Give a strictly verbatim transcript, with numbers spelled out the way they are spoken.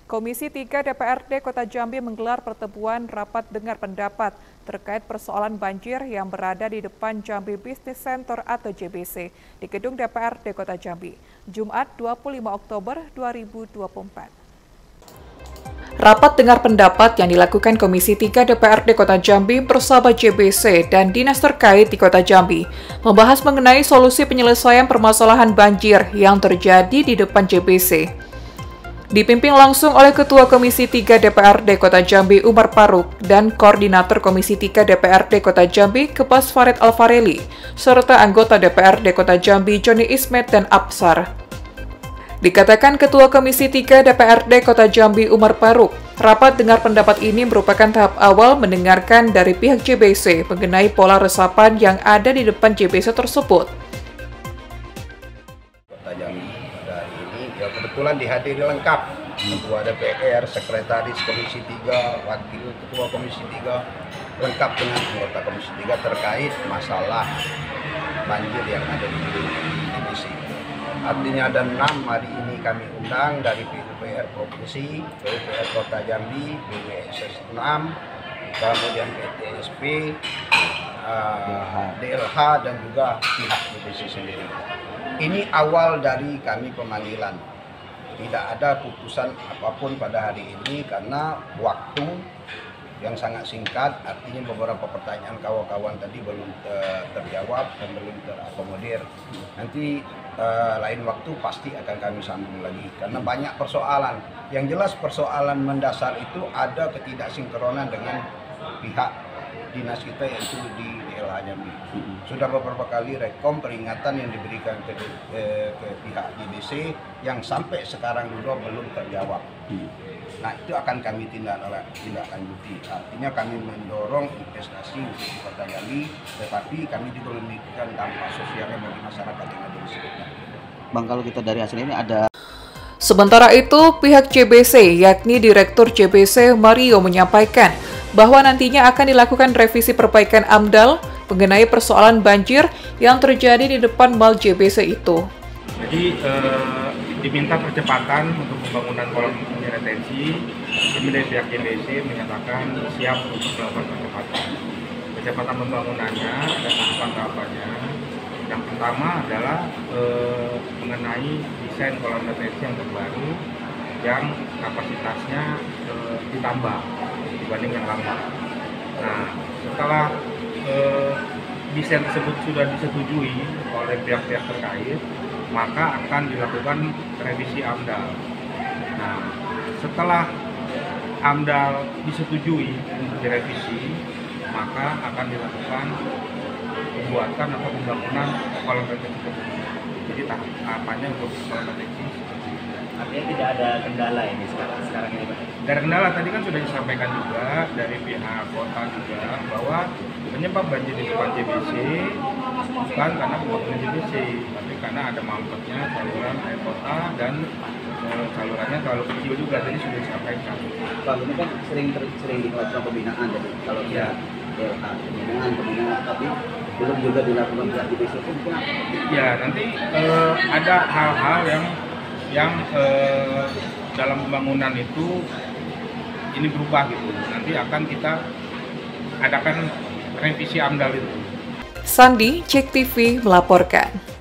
Komisi tiga D P R D Kota Jambi menggelar pertemuan rapat dengar pendapat terkait persoalan banjir yang berada di depan Jambi Business Center atau J B C di gedung D P R D Kota Jambi, Jumat dua puluh lima Oktober dua ribu dua puluh empat. Rapat dengar pendapat yang dilakukan Komisi tiga D P R D Kota Jambi bersama J B C dan dinas terkait di Kota Jambi membahas mengenai solusi penyelesaian permasalahan banjir yang terjadi di depan J B C. Dipimpin langsung oleh Ketua Komisi tiga D P R D Kota Jambi Umar Faruk dan Koordinator Komisi tiga D P R D Kota Jambi Kepes Farid Alfareli, serta anggota D P R D Kota Jambi Joni Ismet dan Absar. Dikatakan Ketua Komisi tiga D P R D Kota Jambi Umar Faruk, rapat dengar pendapat ini merupakan tahap awal mendengarkan dari pihak J B C mengenai pola resapan yang ada di depan J B C tersebut. Kota Jambi pada hari ini ya kebetulan dihadiri lengkap Ketua D P R, Sekretaris Komisi tiga, Wakil Ketua Komisi tiga, lengkap dengan anggota Komisi tiga terkait masalah banjir yang ada di J B C. Artinya ada enam hari ini kami undang dari P U P R Provinsi, P U P R Kota Jambi, B W S S enam, kemudian P T S P, uh, D L H dan juga pihak J B C sendiri. Ini awal dari kami pemanggilan. Tidak ada putusan apapun pada hari ini karena waktu yang sangat singkat, artinya beberapa pertanyaan kawan-kawan tadi belum terjawab dan belum terakomodir. Nanti uh, lain waktu pasti akan kami sambung lagi karena banyak persoalan. Yang jelas persoalan mendasar itu ada ketidaksinkronan dengan pihak dinas kita yaitu di D L H Jambi. Sudah beberapa kali rekom peringatan yang diberikan ke, eh, ke pihak J B C yang sampai sekarang juga belum terjawab. Nah, itu akan kami tindak tindak lanjuti. Artinya kami mendorong investasi di Kota Jambi, tetapi kami juga memikirkan dampak sosialnya bagi masyarakat yang ada di sekitar. Bang, kalau kita dari hasil ini ada. Sementara itu, pihak J B C, yakni Direktur J B C Mario menyampaikan bahwa nantinya akan dilakukan revisi perbaikan AMDAL mengenai persoalan banjir yang terjadi di depan Mall J B C itu. Jadi eh, diminta percepatan untuk pembangunan kolam retensi. Kami dari pihak J B C menyatakan siap untuk melakukan percepatan. Percepatan pembangunannya ada tahapan-tahapannya. Yang pertama adalah eh, mengenai desain kolam retensi yang terbaru yang kapasitasnya eh, ditambah dibanding yang lama. Nah, setelah eh, desain tersebut sudah disetujui oleh pihak-pihak terkait, maka akan dilakukan revisi AMDAL. Nah, setelah AMDAL disetujui untuk direvisi, maka akan dilakukan pembuatan atau pembangunan kolam retensi tersebut. Jadi tahapannya untuk kolam retensi. Artinya tidak ada kendala ini sekarang, sekarang ini, Pak? Dari kendala tadi kan sudah disampaikan juga dari pihak kota juga bahwa penyebab banjir di depan J B C bukan karena pembangunan J B C, tapi karena ada mampetnya saluran air kota dan e, salurannya terlalu kecil juga, tadi sudah disampaikan. Pak, ini kan sering sering dilakukan pembinaan, jadi kalau ya D L H pembinaan, pembinaan, tapi belum juga dilakukan pihak J B C itu mungkin apa? Ya, nanti e, ada hal-hal yang yang e, dalam pembangunan itu ini berubah gitu. Nanti akan kita adakan revisi AMDAL itu. Sandi, Cek T V melaporkan.